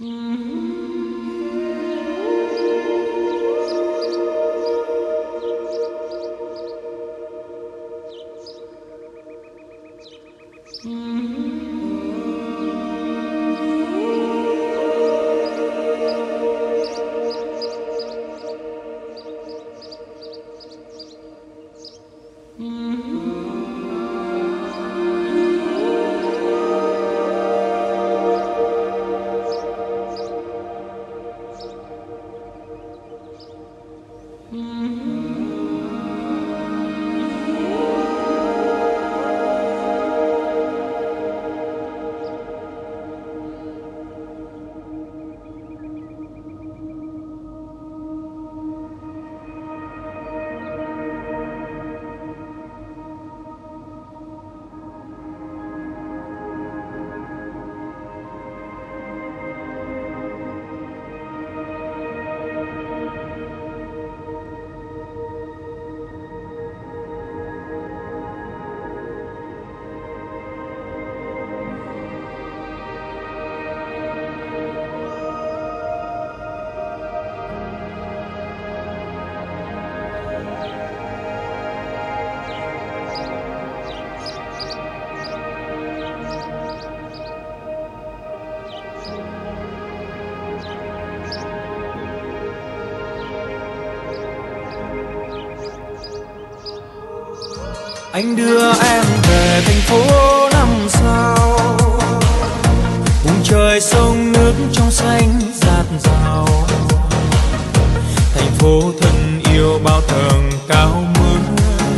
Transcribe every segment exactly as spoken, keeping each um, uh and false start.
Anh đưa em về thành phố năm sao, vùng trời sông nước trong xanh dạt dào. Thành phố thân yêu bao tầng cao mưa,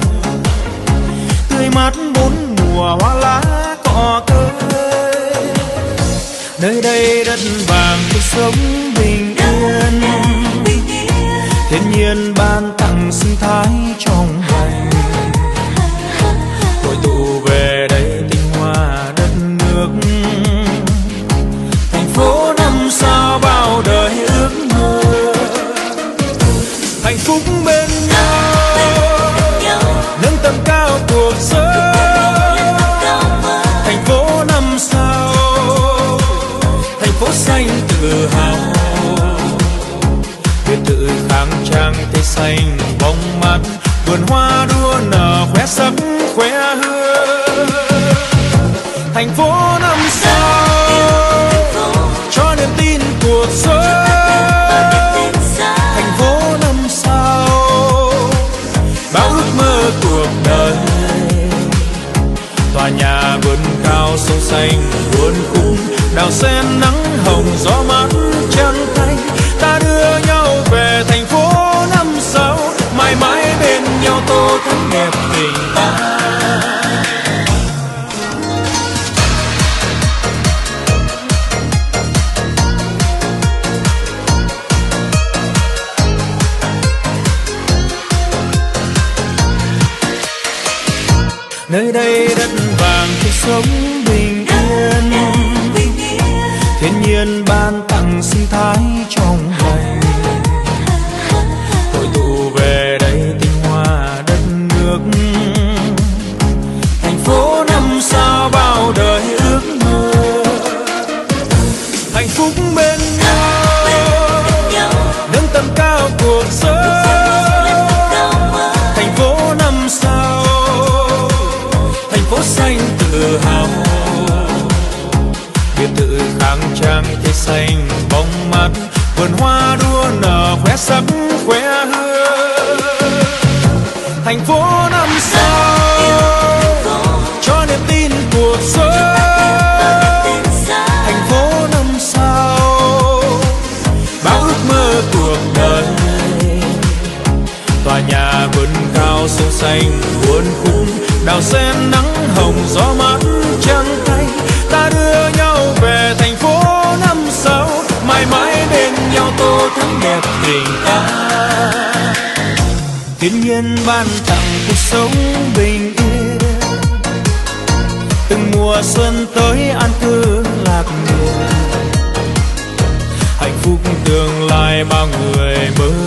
tươi mát bốn mùa hoa lá cỏ cây. Nơi đây đất vàng cuộc sống bình yên, thiên nhiên ban tặng sinh thái trong lành. Hội tụ về đây tinh hoa đất nước, thành phố năm sao bao đời ước mơ. Hạnh phúc bên nhau, nâng tầm cao cuộc sống. Thành phố năm sao, thành phố xanh tự hào, biệt thự khang trang cây xanh bóng mát, vườn hoa đua nở khoe sắc khoe hương. Thành phố năm sao cho niềm tin cuộc sống. Thành phố năm sao bao ước mơ cuộc đời. Tòa nhà vươn cao sông xanh buồn khung, đào sen nắng hồng gió mát chân tay. Ta đưa nhau về thành phố năm sao, mãi mãi bên nhau tô thắm đẹp tình ta. Nơi đây đất vàng cuộc sống bình yên, thiên nhiên ban tặng sinh thái trong lành. Hội tụ về đây tinh hoa đất nước, thành phố năm sao bao đời ước mơ. Hạnh phúc bên nhau, nâng tầm cao cuộc sống. Thành phố năm sao, thành phố xanh tự hào, biệt thự khang trang cây xanh bóng mát, vườn hoa đua nở khoe sắc khoe hương. Thành phố năm sao cho niềm tin cuộc sống. Thành phố năm sao bao ước mơ cuộc đời. Tòa nhà vươn cao sông xanh buồn khung, đào sen nắng hồng gió mát chân tay. Ta đưa nhau về thành phố năm sao, mãi mãi bên nhau tô thắm đẹp tình ta. Thiên nhiên ban tặng cuộc sống bình yên, từng mùa xuân tới an cư lạc nghiệp. Hạnh phúc tương lai bao người mơ